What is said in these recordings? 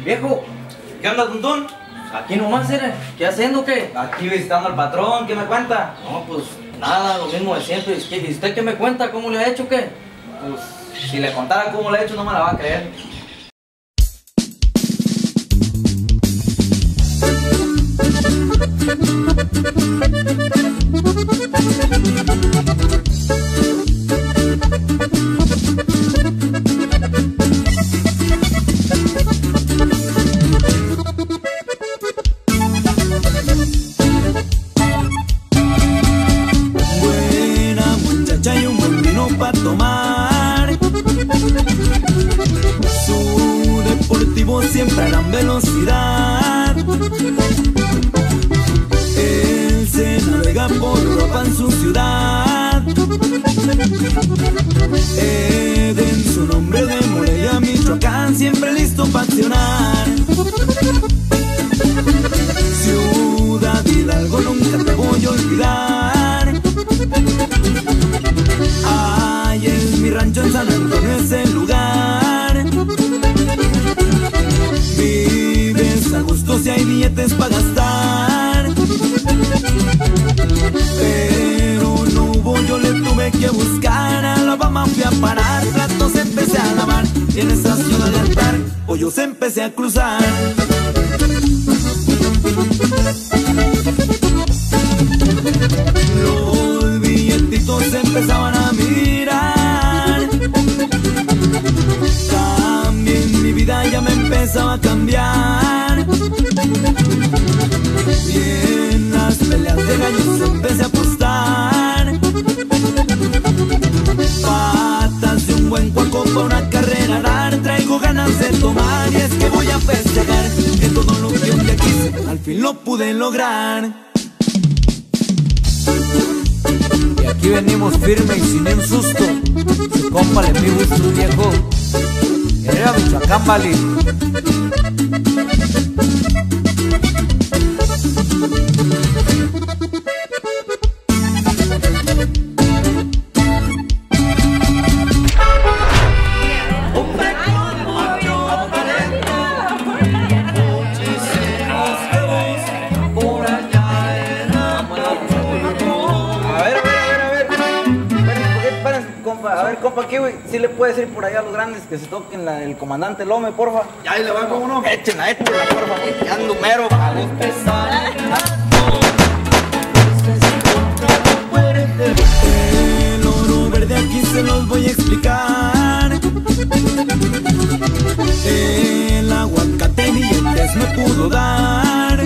Viejo, ¿Qué onda, Tuntún? aquí nomás era. ¿Qué haciendo qué? Aquí visitando al patrón, ¿qué me cuenta? No, pues nada, lo mismo de siempre. ¿Y usted qué me cuenta? ¿Cómo le ha hecho qué? Pues si le contara cómo le he hecho no me la va a creer. Buena muchacha y un buen vino para tomar. Su deportivo siempre a gran velocidad. Él se navega por Europa en su ciudad. Eden, su nombre de Morelia, Michoacán, siempre listo para accionar. Ciudad Hidalgo, nunca te voy a olvidar. Ay, es mi rancho en San Antonio, es el lugar. Vives a gusto si hay billetes para gastar. Pero no hubo, yo le tuve que buscar. A Alabama fui a parar, platos empecé a lavar. Y en esa ciudad de altar, hoyos empecé a cruzar. Los billetitos se empezaban a mirar. También mi vida ya me empezaba a cambiar. Y en las peleas de gallos empecé a apostar. Patas de un buen cuaco para una carrera dar. Traigo ganas de tomar y es que voy a festejar que todo lo que un día quise al fin lo pude lograr. Y aquí venimos firme y sin un susto. Su compa le pide gusto, viejo. Era Michoacán, vale. A ver, compa, aquí, güey, ¿sí le puedes decir por allá a los grandes que se toquen el comandante Lome, porfa? Ya ahí le va, ¿cómo no? Échenla, porfa, ya ando mero. El oro verde aquí se los voy a explicar. El aguacate billetes me pudo dar.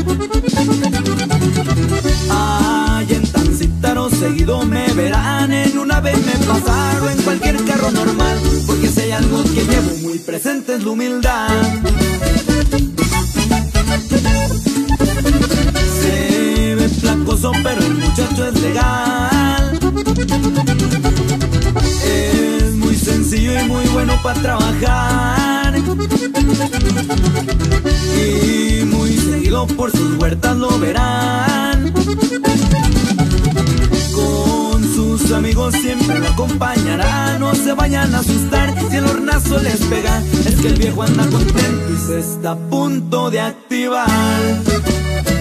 Ay, en Tancítaro seguido me verán. En una vez me pasaron en cualquier carro normal. Porque si hay algo que llevo muy presente es la humildad. Se ve flacoso pero el muchacho es legal. Es muy sencillo y muy bueno para trabajar. Y muy seguido por sus huertas lo verán. Con sus amigos siempre lo acompañará. No se vayan a asustar si el hornazo les pega. Es que el viejo anda contento y se está a punto de activar.